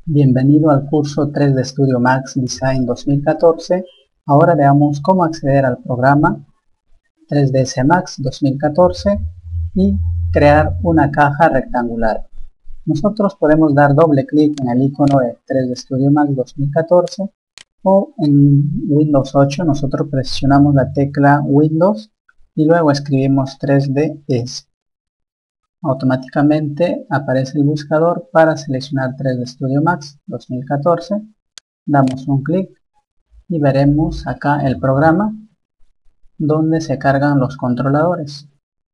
Bienvenido al curso 3D Studio Max Design 2014. Ahora veamos cómo acceder al programa 3ds Max 2014 y crear una caja rectangular. Nosotros podemos dar doble clic en el icono de 3D Studio Max 2014 o en Windows 8 nosotros presionamos la tecla Windows y luego escribimos 3ds. Automáticamente aparece el buscador para seleccionar 3D Studio Max 2014. Damos un clic y veremos acá el programa donde se cargan los controladores.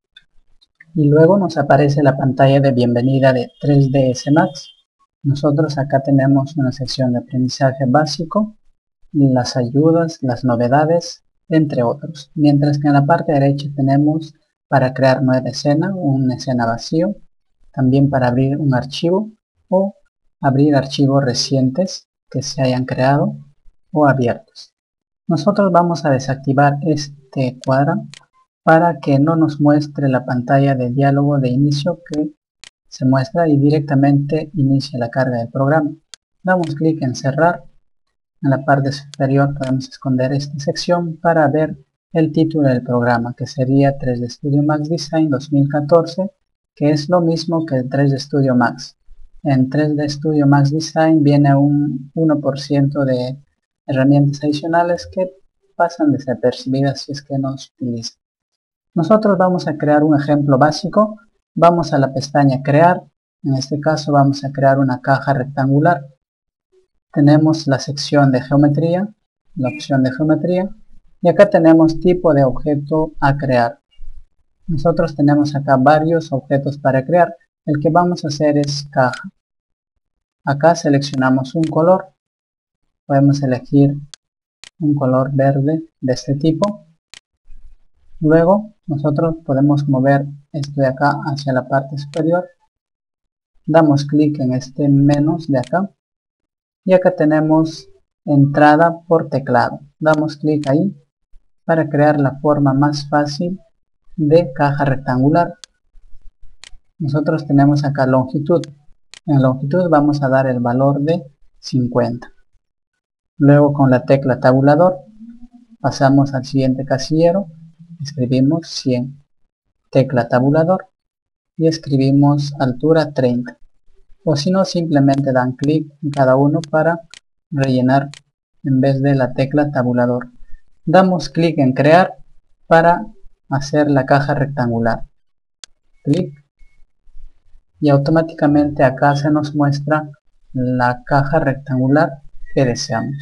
Y luego nos aparece la pantalla de bienvenida de 3ds Max. Nosotros acá tenemos una sección de aprendizaje básico, las ayudas, las novedades, entre otros. Mientras que en la parte derecha tenemos para crear nueva escena, una escena vacío, también para abrir un archivo o abrir archivos recientes que se hayan creado o abiertos. Nosotros vamos a desactivar este cuadro para que no nos muestre la pantalla de diálogo de inicio que se muestra y directamente inicia la carga del programa. Damos clic en cerrar. En la parte superior podemos esconder esta sección para ver el título del programa, que sería 3D Studio Max Design 2014, que es lo mismo que el 3D Studio Max. En 3D Studio Max Design viene un 1% de herramientas adicionales que pasan desapercibidas si es que no se utilizan. Nosotros vamos a crear un ejemplo básico. Vamos a la pestaña Crear. En este caso vamos a crear una caja rectangular. Tenemos la sección de geometría, la opción de geometría, y acá tenemos tipo de objeto a crear. Nosotros tenemos acá varios objetos para crear. El que vamos a hacer es caja. Acá seleccionamos un color. Podemos elegir un color verde de este tipo. Luego nosotros podemos mover esto de acá hacia la parte superior. Damos clic en este menos de acá. Y acá tenemos entrada por teclado. Damos clic ahí para crear la forma más fácil de caja rectangular. Nosotros tenemos acá longitud. En longitud vamos a dar el valor de 50. Luego con la tecla tabulador pasamos al siguiente casillero. Escribimos 100. Tecla tabulador y escribimos altura 30. O si no, simplemente dan clic en cada uno para rellenar en vez de la tecla tabulador. Damos clic en crear para hacer la caja rectangular. Clic y automáticamente acá se nos muestra la caja rectangular que deseamos.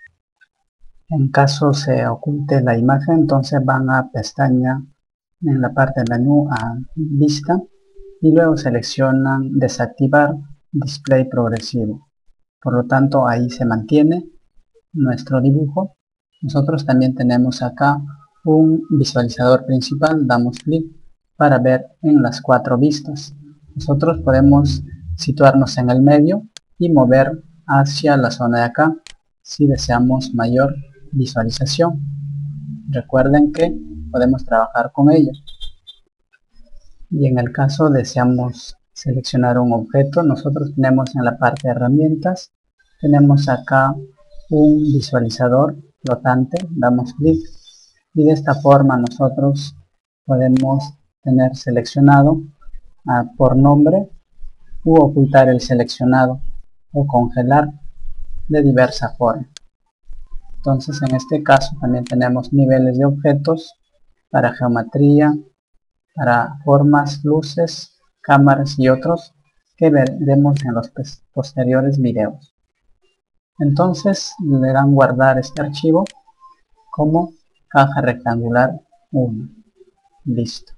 En caso se oculte la imagen, entonces van a pestaña en la parte del menú a vista y luego seleccionan desactivar display progresivo. Por lo tanto ahí se mantiene nuestro dibujo. Nosotros también tenemos acá un visualizador principal. Damos clic para ver en las 4 vistas. Nosotros podemos situarnos en el medio y mover hacia la zona de acá si deseamos mayor visualización. Recuerden que podemos trabajar con ello. Y en el caso deseamos seleccionar un objeto, nosotros tenemos en la parte de herramientas, tenemos acá un visualizador flotante, damos clic y de esta forma nosotros podemos tener seleccionado por nombre u ocultar el seleccionado o congelar de diversa forma. Entonces en este caso también tenemos niveles de objetos para geometría, para formas, luces, cámaras y otros que veremos en los posteriores videos. Entonces le dan guardar este archivo como caja rectangular 1. Listo.